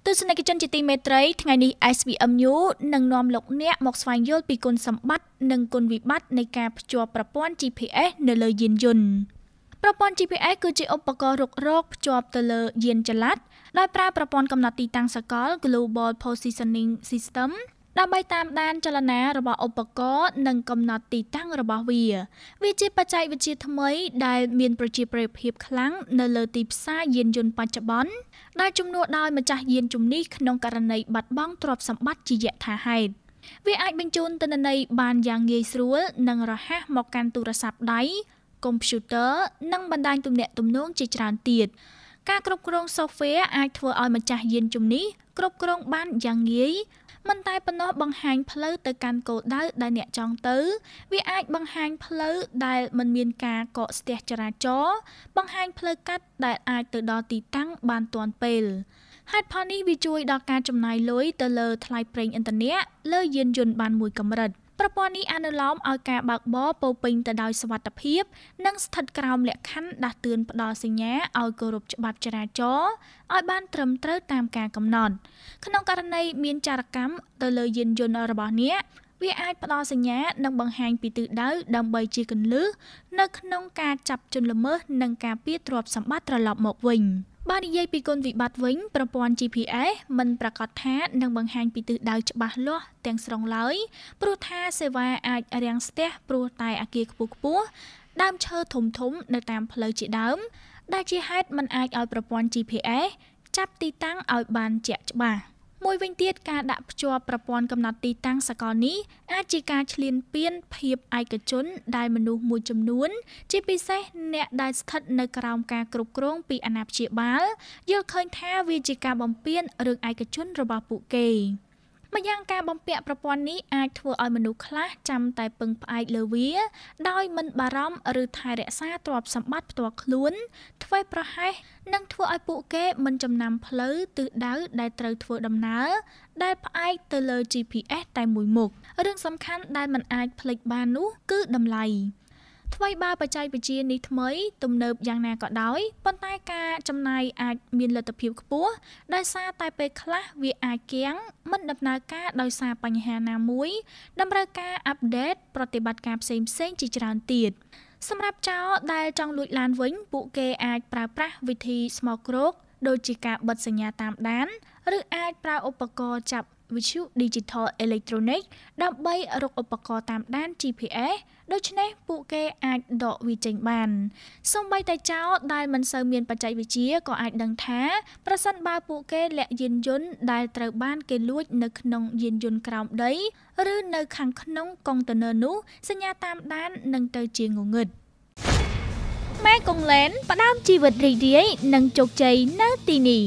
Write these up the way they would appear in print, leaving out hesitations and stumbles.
ទស្សនិកជនជាទីមេត្រីថ្ងៃនេះ SVM News នឹងនាំលោកអ្នកមកស្វែងយល់ពីគុណសម្បត្តិនិងគុណវិបត្តិនៃការភ្ជាប់ប្រព័ន្ធ GPS នៅលើយានយន្តប្រព័ន្ធ GPS គឺជាឧបករណ៍រុករកភ្ជាប់ទៅលើយានចល័តដោយប្រើប្រព័ន្ធកំណត់ទីតាំងសកល Global Positioning System ដើម្បីតាមដានចលនារបស់ឧបករណ៍និងកំណត់ទីតាំងរបស់វាជាបច្ចេកវិទ្យាថ្មីដែលមានប្រជាប្រិយភាពខ្លាំងនៅលើទីផ្សារយានយន្តបច្ចុប្បន្នដែលជំនួសដោយម្ចាស់យានជំនិះក្នុងករណីបាត់បង់ទ្រព្យសម្បត្តិជាយថាហេតុវាអាចបញ្ជូនទិន្នន័យបានយ៉ាងងាយស្រួលនិងរហ័សមកកាន់ទូរស័ព្ទដៃកុំព្យូទ័រនិងបណ្ដាញទំនាក់ទំនងជាច្រើនទៀតការគ្រប់គ្រង software អាចធ្វើឲ្យម្ចាស់យានជំនិះគ្រប់គ្រងបានយ៉ាងងាយមិនតែប៉ុណ្ណោះបង្ហាញផ្លូវទៅកាន់គោលដៅដែលអ្នកចង់ទៅវាអាចបង្ហាញផ្លូវដែលមិនមានការកកស្ទះចរាចរណ៍បង្ហាញផ្លូវកាត់ដែលអាចទៅដល់ទីតាំងបានទាន់ពេលហេតុផលនេះវាជួយដល់ការចំណាយលុយទៅលើថ្លៃប្រេងឥន្ធនៈលើយានយន្តបានមួយកម្រិតប្រព័ន្ធនេះអនុលោមឲ្យការបើកបរពោពេញទៅដោយសុវត្ថិភាពនិងស្ថិតក្រោមលក្ខខណ្ឌដាស់តឿនផ្ដល់សញ្ញាឲ្យគោរពច្បាប់ចរាចរណ៍ឲ្យបានត្រឹមត្រូវតាមការកំណត់ក្នុងករណីមានចរកម្មទៅលើយានយន្តរបស់អ្នកវាអាចផ្ដល់សញ្ញានិងបង្ហាញពីទិសដៅដើម្បីជាគន្លឹះនៅក្នុងការចាប់ជនល្មើសនិងការពារទ្រព្យសម្បត្តិត្រឡប់មកវិញបើនិយាយពីគុណវិបត្តិវិញប្រព័ន្ធ GPS មិនប្រកាសថានឹងបង្ហាញពីទិសដៅច្បាស់លាស់ទាំងស្រុងឡើយព្រោះថាសេវាអាចរាំងស្ទះព្រោះតែអគារខ្ពស់ៗដើមឈើធំៗនៅតាមផ្លូវជាដើមដែលជាហេតុមិនអាចឲ្យប្រព័ន្ធ GPS ចាប់ទីតាំងឲ្យបានជាក់ច្បាស់មួយវិញទៀតការដាក់ភ្ជាប់ប្រព័ន្ធកំណត់ទីតាំងសកលនេះអាចជាការឈ្លានពានភាពឯកជនដែលមនុស្សមួយចំនួនជាពិសេសអ្នកដែលស្ថិតនៅក្រោមការគ្រប់គ្រងពីអាណាព្យាបាលយល់ឃើញថាវាជាការបំពានរឿងឯកជនរបស់ពួកគេម្យ៉ាងការបំពាក់ប្រព័ន្ធនេះអាចធ្វើឲ្យមនុស្សខ្លះចាំតែពឹងផ្អែកលើវាដោយមិនបារម្ភឬថែរក្សាទ្រព្យសម្បត្តិផ្ទាល់ខ្លួនធ្វេសប្រហែសនិងធ្វើឲ្យពួកគេមិនចំណាំផ្លូវទិសដៅដែលត្រូវធ្វើដំណើរដែលផ្អែកទៅលើ GPS តែមួយមុខរឿងសំខាន់ដែលមិនអាចភ្លេចបាននោះគឺតម្លៃថ្មីបើបច្ចេកវិទ្យានេះថ្មីទំនើបយ៉ាងណាក៏ដោយប៉ុន្តែការចំណាយអាចមានលទ្ធភាពខ្ពស់ដោយសារតែពេលខ្លះវាអាចគាំងមិនដំណើរការដោយសារបញ្ហាណាមួយតម្រូវការអាប់ដេតប្រតិបត្តិការផ្សេងៗជាច្រើនទៀតសម្រាប់ចោរដែលចង់លួចឡានវិញពួកគេអាចប្រើប្រាស់វិធីស្មោកគ្រោកដូចជាការបិទសញ្ញាតាមដានឬអាចប្រើឧបករណ៍ចាប់វិទ្យុ Digital Electronic ដើម្បីរកឧបករណ៍តាមដាន GPS ដូច្នេះពួកគេអាចដកវាចេញបានសូម្បីតែចោរដែលមិនសូវមានបច្ចេកវិទ្យាក៏អាចដឹងថាប្រសិនបើពួកគេលាក់យានយន្តដែលត្រូវបានគេលួចនៅក្នុងយានយន្តក្រោមដីឬនៅខាងក្នុងកុងតឺន័រនោះសញ្ញាតាមដាននឹងទៅជាងងឹតម៉ែកុងឡែនផ្ដើមជីវិតរីករាយនិងជោគជ័យនៅទីនេះ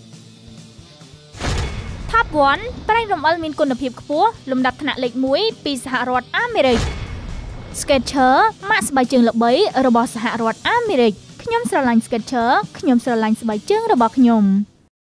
Top 1 ប្រេងរំអិលមានគុណភាពខ្ពស់លំដាប់ថ្នាក់លេខ1ពីសហរដ្ឋអាមេរិក Skechers ម៉ាកស្បែកជើងល្បីរបស់សហរដ្ឋអាមេរិកខ្ញុំស្រឡាញ់ Skechers ខ្ញុំស្រឡាញ់ស្បែកជើងរបស់ខ្ញុំ